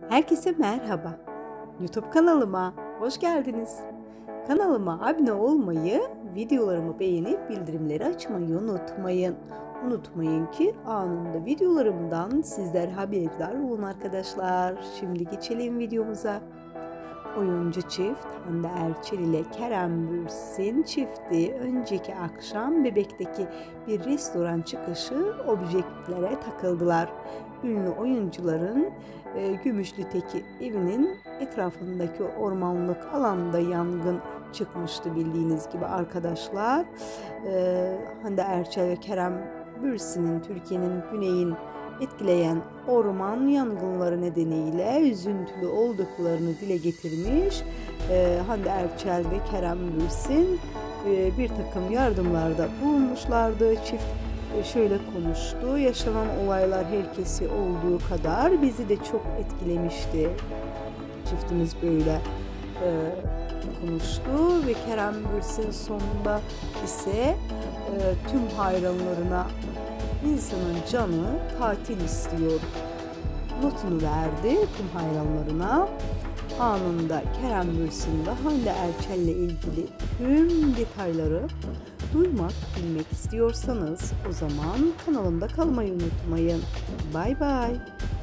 Herkese merhaba. YouTube kanalıma hoş geldiniz. Kanalıma abone olmayı, videolarımı beğenip bildirimleri açmayı unutmayın. Unutmayın ki anında videolarımdan sizler haberdar olun arkadaşlar. Şimdi geçelim videomuza. Oyuncu çift Hande Erçel ile Kerem Bürsin çifti önceki akşam Bebek'teki bir restoran çıkışı objektiflere takıldılar. Ünlü oyuncuların Gümüşlü'teki evinin etrafındaki ormanlık alanda yangın çıkmıştı bildiğiniz gibi arkadaşlar. Hande Erçel ve Kerem Bürsin'in Türkiye'nin güneyini etkileyen orman yangınları nedeniyle üzüntülü olduklarını dile getirmiş. Hande Erçel ve Kerem Bürsin bir takım yardımlarda bulunmuşlardı. Çift şöyle konuştu: yaşanan olaylar herkesi olduğu kadar bizi de çok etkilemişti. Çiftimiz böyle konuştu ve Kerem Bürsin sonunda ise tüm hayranlarına insanın canı tatil istiyor notunu verdi tüm hayranlarına. Anında Kerem Bürsin ve Hande Erçel ile ilgili tüm detayları duymak, bilmek istiyorsanız o zaman kanalımda kalmayı unutmayın. Bay bay.